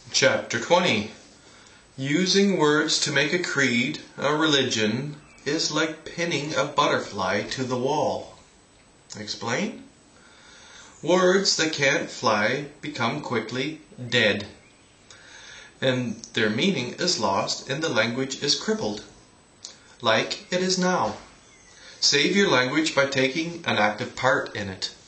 Chapter 20. Using words to make a creed, a religion, is like pinning a butterfly to the wall. Explain? Words that can't fly become quickly dead, and their meaning is lost and the language is crippled, like it is now. Save your language by taking an active part in it.